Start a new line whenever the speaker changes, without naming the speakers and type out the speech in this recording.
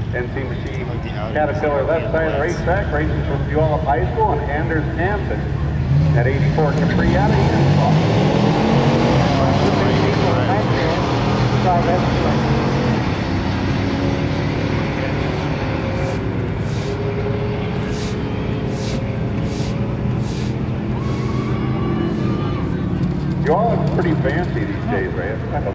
NCMC Caterpillar left side of the racetrack, racing from Puyallup High School and Anders Hansen at 84 Capri out of Utah. You all look pretty fancy these days, right?